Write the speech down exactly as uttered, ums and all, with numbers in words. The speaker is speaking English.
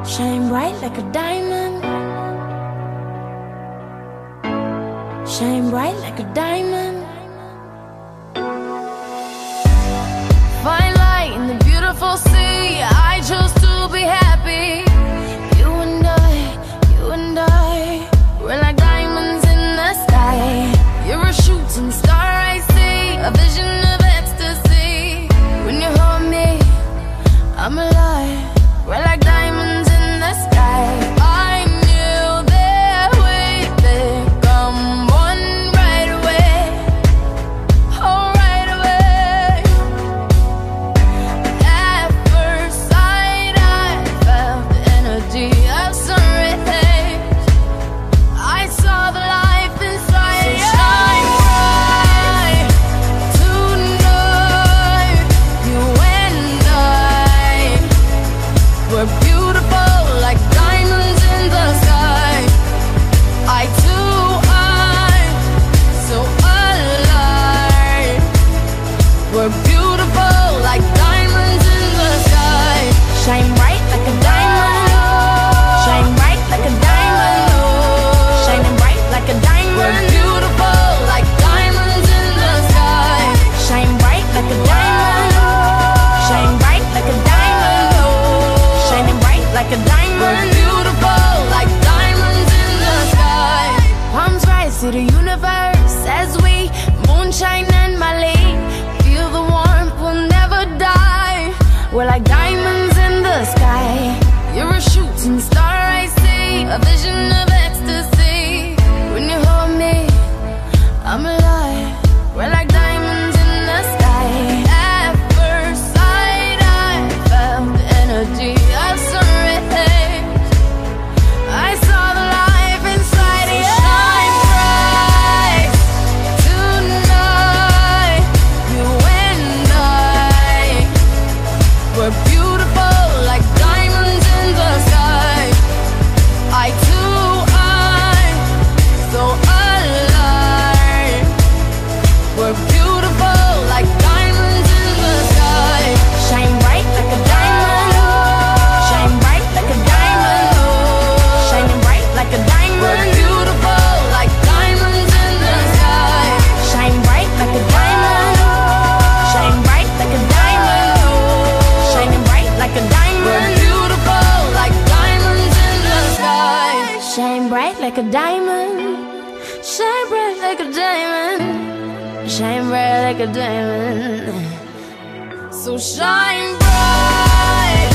Shine bright like a diamond. Shine bright like a diamond. Find light in the beautiful sea. I chose to be happy. You and I, you and I, we're like diamonds in the sky. You're a shooting star I see, a vision of ecstasy. When you hold me, I'm alive. We're like diamonds in the sky. I knew that we'd become one right away. Oh, right away. At first sight, I felt the energy of sun rays. I saw the life inside you. So shine bright tonight. You and I, we're beautiful like diamonds in the sky. I too, I'm so alive. We're beautiful like diamonds in the sky. Shine bright like a diamond. Shine bright like a diamond. Shining bright like a diamond. We're beautiful like diamonds in the sky. Shine bright like a diamond. Shine bright like a diamond. Shining bright like a diamond. We're beautiful like diamonds in the sky. Palms rise to the universe as we moonshine and Mali. Feel the warmth, we'll never die. We're like diamonds in the sky. You're a shooting star I see, a vision of ecstasy. When you hold me, I'm alive. We're like diamonds in the sky. At first sight, I felt the energy of sun rays. I saw the life inside you. Shine bright tonight. You and I, we're beautiful like diamonds in the sky. I too, I'm so alive. We're beautiful like diamonds in the sky. Shine bright like a diamond. Shine bright like a diamond. Shining bright like a diamond. We're beautiful like diamonds in the sky. Shine bright like a diamond. Shine bright like a diamond. Shining bright like a diamond. We're beautiful like diamonds in the sky. Shine bright like a diamond. Shine bright like a diamond. Shine bright like a diamond. So shine bright.